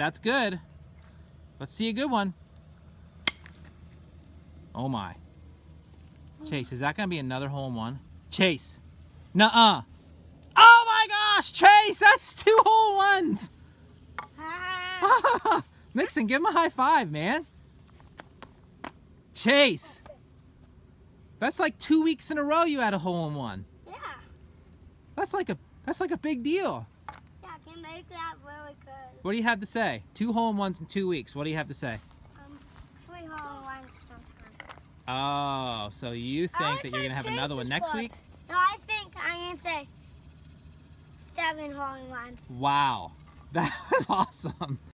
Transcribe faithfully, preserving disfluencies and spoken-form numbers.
that's good. Let's see a good one. Oh my. Chase, is that gonna be another hole in one? Chase. Nuh-uh. Oh my gosh, Chase, that's two hole ones. Nixon, give him a high five, man. Chase. That's like two weeks in a row you had a hole in one. Yeah. That's like a that's like a big deal. Yeah, I can make that really good. What do you have to say? Two hole in ones in two weeks. What do you have to say? Um, three hole in ones sometime. Oh, so you think that you're gonna have another one next week? No, I think I'm gonna say seven hole in ones. Wow, that was awesome.